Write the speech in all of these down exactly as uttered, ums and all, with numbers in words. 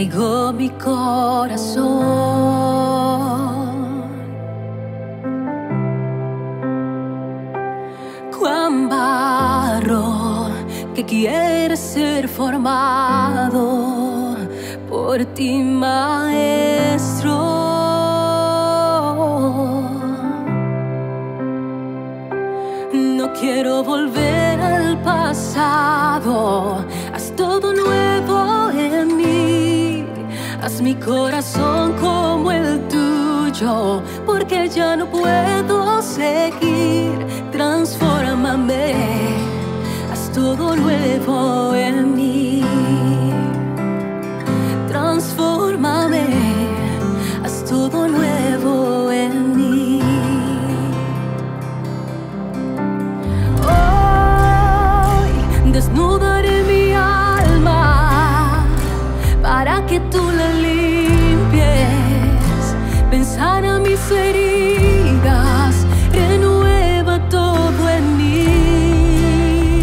traigo mi corazón, cuan barro que quiere ser formado por ti, maestro. No quiero volver al pasado, haz todo nuevo en mí, haz mi corazón como el tuyo, porque ya no puedo seguir, transfórmame, haz todo nuevo en mí, transfórmame, haz todo nuevo en mí. Desnudaré mi alma para que tú la limpies. Pensar a mis heridas, renueva todo en mí.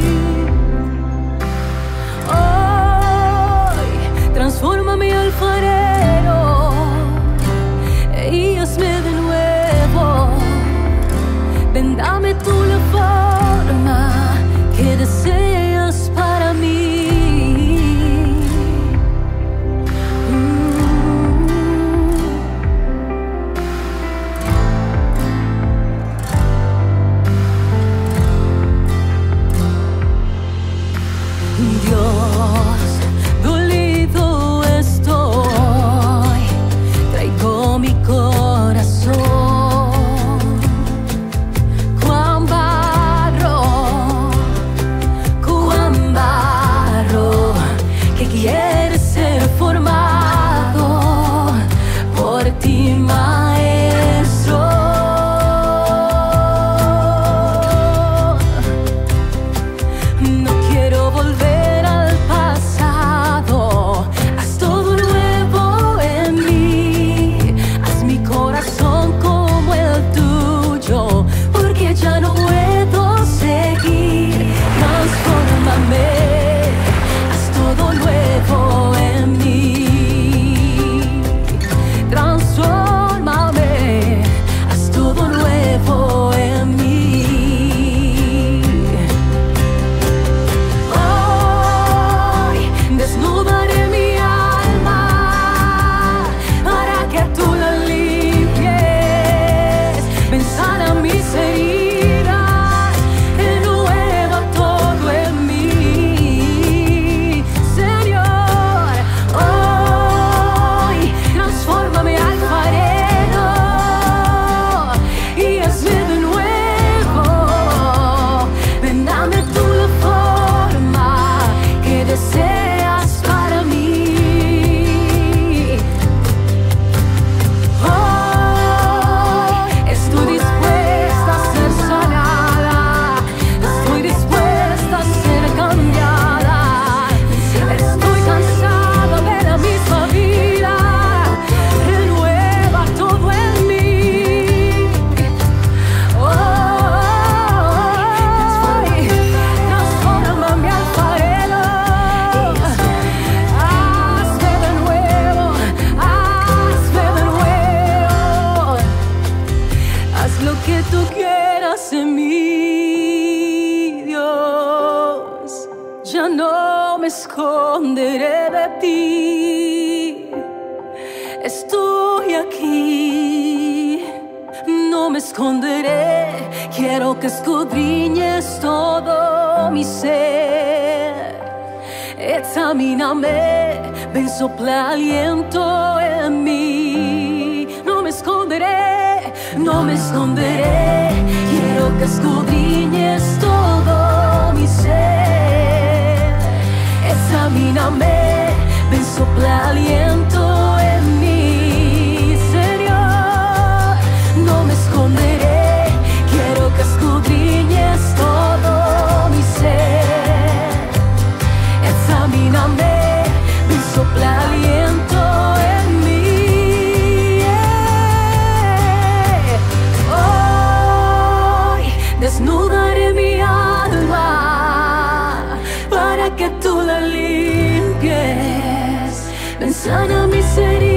Hoy, transfórmame alfarero y hazme de nuevo. Ven, dame tú la forma que deseas para mí. Mm. Dios, dolido estoy, traigo mi corazón, cuan barro, que quiere ser formado por ti, maestro. No quiero volver al pasado, haz todo nuevo en mí, haz mi corazón como el tuyo, porque ya no puedo seguir, transfórmame, todo nuevo en mí, transfórmame, haz todo nuevo en mí. Hoy desnudaré mi alma para que tú la limpies. Pensar a mis heridas, renueva todo en mí. Deseas para mí. Hoy estoy dispuesta a ser sanada, estoy dispuesta a ser cambiada, estoy cansada de la misma vida, renueva todo en mí. Hoy transfórmame alfarero. Lo que tú quieras en mí, Dios, ya no me esconderé de ti. Estoy aquí, no me esconderé. Quiero que escudriñes todo mi ser. Examíname, ven, sopla aliento en mí. No me esconderé, no me esconderé, quiero que escudriñes todo mi ser. Examíname, ven, sopla aliento en mí, Señor. No me esconderé, quiero que escudriñes todo mi ser. Examíname, ven, sopla aliento en mí. Desnudaré mi alma para que tú la limpies. Ven, sana mis heridas.